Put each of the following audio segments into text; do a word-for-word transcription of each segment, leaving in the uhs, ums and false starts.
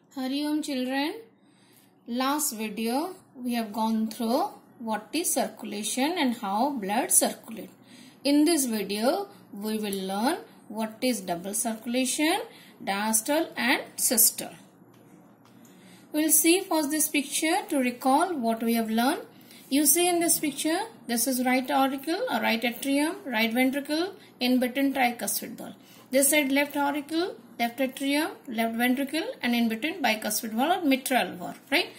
Hari Om children. Last video we have gone through what is circulation and how blood circulates. In this video we will learn what is double circulation, diastole and systole. We will see first this picture to recall what we have learned. You see in this picture, this is right auricle or right atrium, right ventricle, in between tricuspid valve. This side left auricle, left atrium, left ventricle, and in between bicuspid valve or mitral valve, right?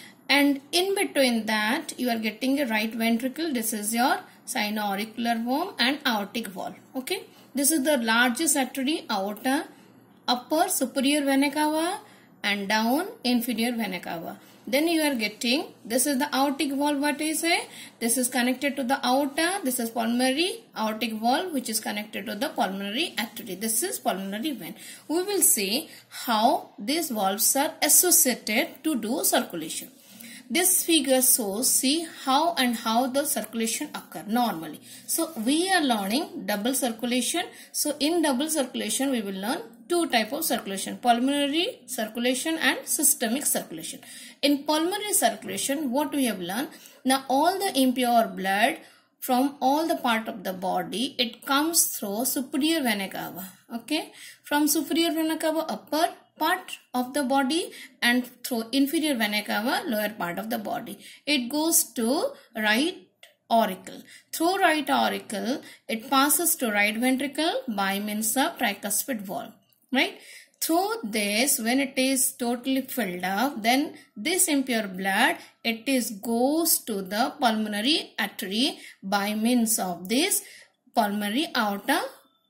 And in between that you are getting a right ventricle. This is your sino-auricular worm and aortic valve. Okay, this is the largest artery, aorta, upper superior vena cava and down inferior vena cava. Then you are getting, this is the aortic valve, what I say, this is connected to the aorta, this is pulmonary aortic valve which is connected to the pulmonary artery, this is pulmonary vein. We will see how these valves are associated to do circulation. This figure shows, see how and how the circulation occur normally. So we are learning double circulation. So in double circulation we will learn two type of circulation, pulmonary circulation and systemic circulation. In pulmonary circulation, what we have learned, now all the impure blood from all the part of the body, it comes through superior vena cava. Okay, from superior vena cava upper part of the body and through inferior vena cava lower part of the body. It goes to right auricle. Through right auricle, it passes to right ventricle by means of tricuspid valve. Right? Through this, when it is totally filled up, then this impure blood, it is goes to the pulmonary artery by means of this pulmonary aorta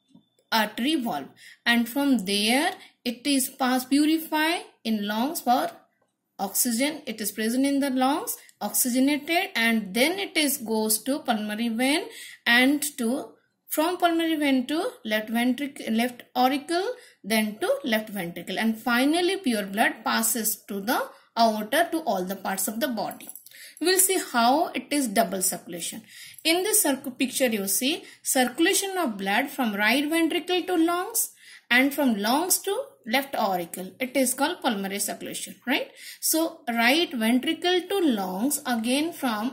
artery valve. And from there, it is passed purified in lungs for oxygen. It is present in the lungs, oxygenated, and then it is goes to pulmonary vein and to from pulmonary vein to left ventricle, left auricle, then to left ventricle, and finally pure blood passes to the aorta to all the parts of the body. We will see how it is double circulation. In this picture you see circulation of blood from right ventricle to lungs and from lungs to left auricle. It is called pulmonary circulation, right? So right ventricle to lungs, again from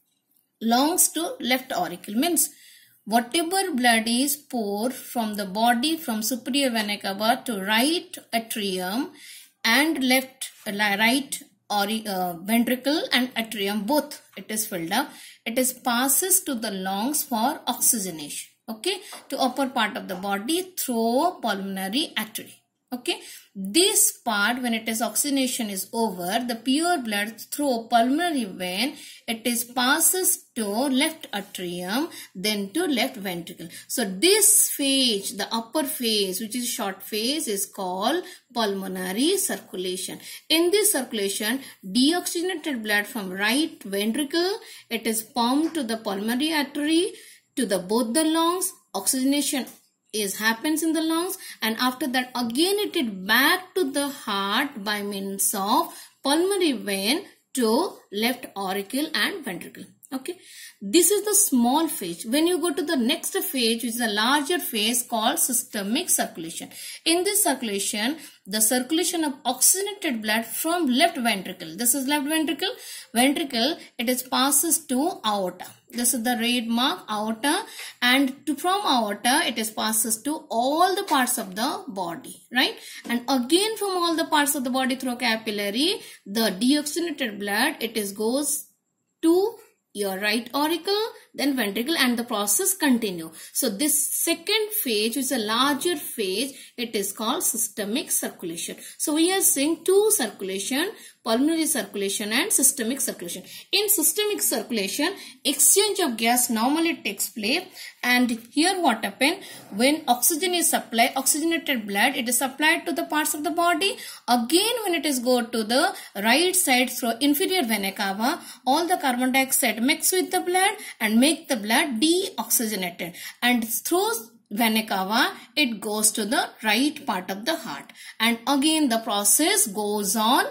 lungs to left auricle, means whatever blood is poured from the body from superior vena cava to right atrium and left right or uh, ventricle and atrium, both it is filled up, it is passes to the lungs for oxygenation, okay, to upper part of the body through pulmonary artery. Okay, this part, when it is oxygenation is over, the pure blood through pulmonary vein, it is passes to left atrium, then to left ventricle. So this phase, the upper phase, which is short phase, is called pulmonary circulation. In this circulation, deoxygenated blood from right ventricle, it is pumped to the pulmonary artery, to the both the lungs, oxygenation is happens in the lungs, and after that again it is back to the heart by means of pulmonary vein to left auricle and ventricle. Okay, this is the small phase. When you go to the next phase, which is a larger phase called systemic circulation. In this circulation, the circulation of oxygenated blood from left ventricle, this is left ventricle, ventricle, it is passes to aorta. This is the red mark, aorta, and to, from aorta it is passes to all the parts of the body, right? And again from all the parts of the body through capillary, the deoxygenated blood, it is goes to your right auricle, then ventricle, and the process continue. So this second phase, which is a larger phase, it is called systemic circulation. So we are seeing two circulation, pulmonary circulation and systemic circulation. In systemic circulation, exchange of gas normally takes place, and here what happen, when oxygen is supplied, oxygenated blood, it is supplied to the parts of the body. Again when it is go to the right side through inferior vena cava, all the carbon dioxide mix with the blood and make the blood deoxygenated, and through vena cava it goes to the right part of the heart, and again the process goes on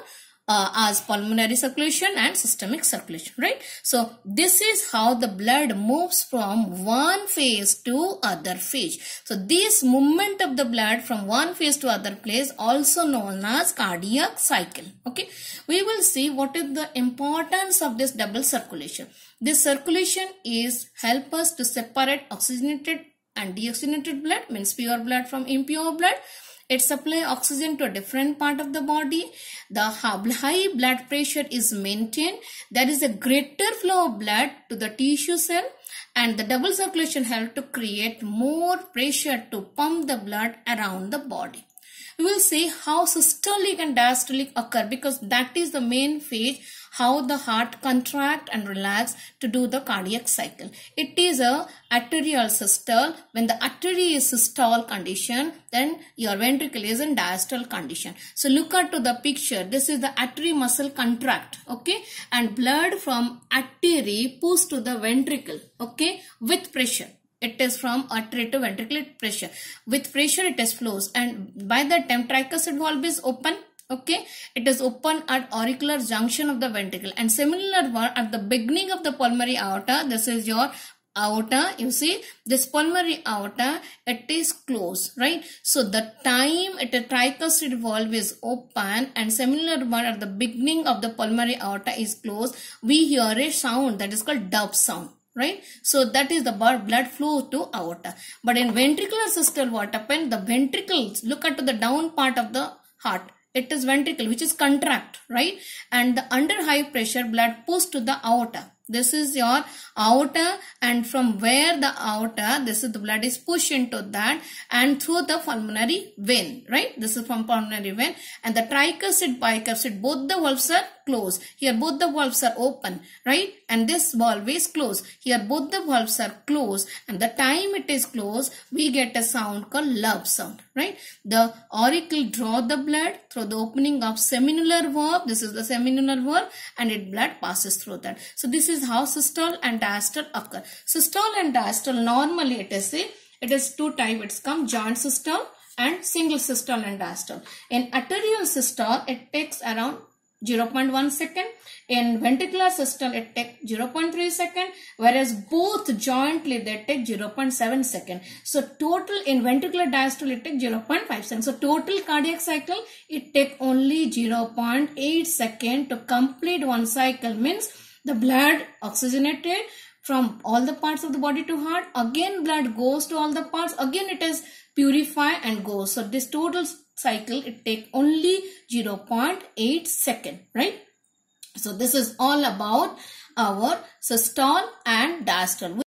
uh, as pulmonary circulation and systemic circulation, right? So this is how the blood moves from one phase to other phase. So this movement of the blood from one phase to other place also known as cardiac cycle. Okay, we will see what is the importance of this double circulation. This circulation is help us to separate oxygenated and deoxygenated blood, means pure blood from impure blood. It supplies oxygen to a different part of the body. The high blood pressure is maintained. There is a greater flow of blood to the tissue cell, and the double circulation helps to create more pressure to pump the blood around the body. We will see how systolic and diastolic occur, because that is the main phase, how the heart contract and relax to do the cardiac cycle. It is a arterial systole. When the artery is systole condition, then your ventricle is in diastole condition. So look at to the picture. This is the artery muscle contract, okay, and blood from artery pushed to the ventricle, okay, with pressure. It is from artery to ventricular pressure. With pressure it is flows, and by that time tricuspid valve is open. Okay, it is open at auricular junction of the ventricle, and similar one at the beginning of the pulmonary aorta. This is your aorta. You see this pulmonary aorta, it is closed, right? So the time it a tricuspid valve is open and similar one at the beginning of the pulmonary aorta is closed, we hear a sound that is called dub sound. Right, so that is the blood flow to aorta. But in ventricular systole, what happened? The ventricles, look at the down part of the heart. It is ventricle which is contract, right? And the under high pressure blood pushed to the aorta. This is your aorta, and from where the aorta, this is the blood is pushed into that and through the pulmonary vein, right? This is from pulmonary vein, and the tricuspid, bicuspid, both the valves are closed. Here both the valves are open, right? And this valve is closed. Here both the valves are closed, and the time it is closed, we get a sound called lub sound, right? The auricle draw the blood through the opening of semiannular valve. This is the semiannular valve, and it blood passes through that. So this is how systole and diastole occur. Systole and diastole, normally it is a, it is two type. It's come joint systole and single systole and diastole. In arterial systole, it takes around zero point one second. In ventricular systole, it takes zero point three second, whereas both jointly they take zero point seven second. So total in ventricular diastole, it takes zero point five seconds. So total cardiac cycle, it takes only zero point eight second to complete one cycle. Means the blood oxygenated from all the parts of the body to heart. Again blood goes to all the parts. Again it is purified and goes. So this total cycle, it takes only zero point eight second, right? So this is all about our systole and diastole.